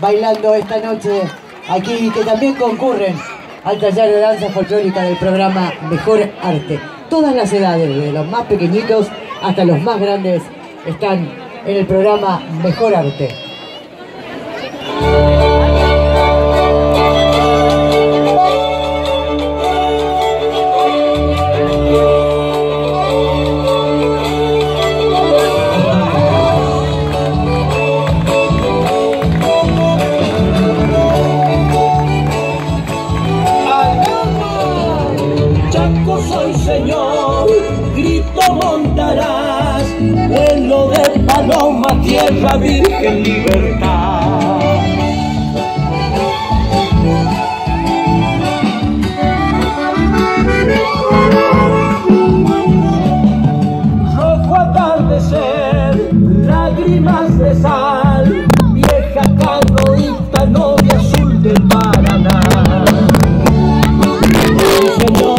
bailando esta noche aquí, que también concurren al taller de danza folclórica del programa Mejor Arte. Todas las edades, desde los más pequeñitos hasta los más grandes, están en el programa Mejor Arte. Soy señor, grito montarás, vuelo de paloma, tierra virgen, libertad. Rojo atardecer, lágrimas de sal, vieja canoita, novia azul del Paraná. Señor,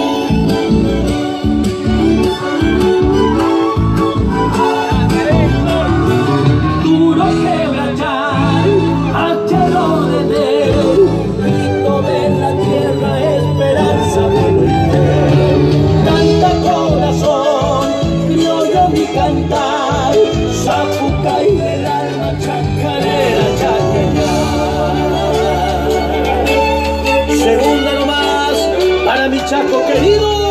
cantar, Zapucay del alma, chacarera, chaqueña. Segunda nomás para mi Chaco querido.